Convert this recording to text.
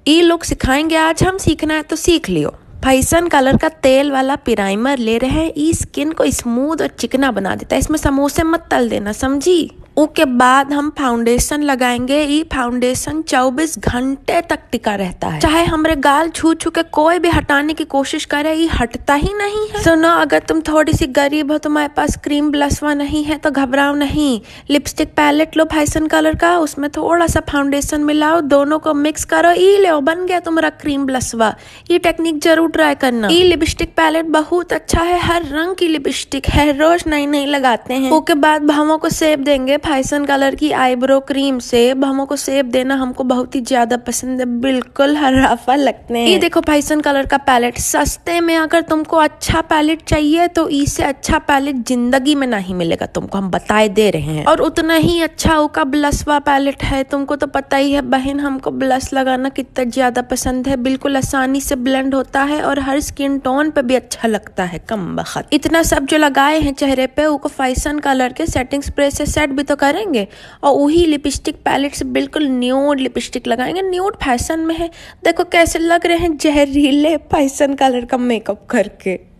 ई look सिखाएंगे आज हम, सीखना है तो सीख लियो। फैशन कलर का तेल वाला प्राइमर ले रहे हैं, ई स्किन को स्मूथ और चिकना बना देता है। इसमें समोसे मत तल देना, समझी। उसके बाद हम फाउंडेशन लगाएंगे। ये फाउंडेशन 24 घंटे तक टिका रहता है, चाहे हमारे गाल छू छू के कोई भी हटाने की कोशिश करे, ये हटता ही नहीं है। सुनो, अगर तुम थोड़ी सी गरीब हो, तुम्हारे पास क्रीम ब्लशवा नहीं है तो घबराओ नहीं। लिपस्टिक पैलेट लो फैशन कलर का, उसमें थोड़ा सा फाउंडेशन मिलाओ, दोनों को मिक्स करो, ई लो बन गया तुम्हारा क्रीम ब्लशवा। ये टेक्निक जरूर ट्राई करना। ये लिपस्टिक पैलेट बहुत अच्छा है, हर रंग की लिपस्टिक है, रोज नई नई लगाते हैं। उसके बाद भवों को शेप देंगे फैशन कलर की आईब्रो क्रीम से। भवों को शेप देना हमको बहुत ही ज्यादा पसंद है, बिल्कुल हराफा लगते हैं। ये देखो फैशन कलर का पैलेट सस्ते में। अगर तुमको अच्छा पैलेट चाहिए तो इससे अच्छा पैलेट जिंदगी में नहीं मिलेगा तुमको, हम बताए दे रहे हैं। और उतना ही अच्छा उसका ब्लशवा पैलेट है। तुमको तो पता ही है बहन, हमको ब्लश लगाना कितना ज्यादा पसंद है, बिल्कुल आसानी से ब्लेंड होता है और हर स्किन टोन पे भी अच्छा लगता है। कम बखत इतना सब जो लगाए हैं चेहरे पे, उसको फैशन कलर के सेटिंग स्प्रे से सेट भी तो करेंगे। और वही लिपस्टिक पैलेट से बिल्कुल न्यूड लिपस्टिक लगाएंगे। न्यूड फैशन में है, देखो कैसे लग रहे हैं जहरीले फैशन कलर का मेकअप करके।